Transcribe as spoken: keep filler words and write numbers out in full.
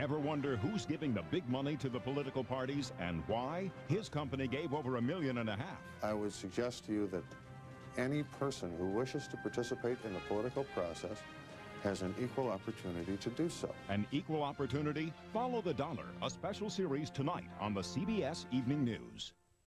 Ever wonder who's giving the big money to the political parties and why? His company gave over a million and a half. I would suggest to you that any person who wishes to participate in the political process has an equal opportunity to do so. An equal opportunity? Follow the Dollar, a special series tonight on the C B S Evening News.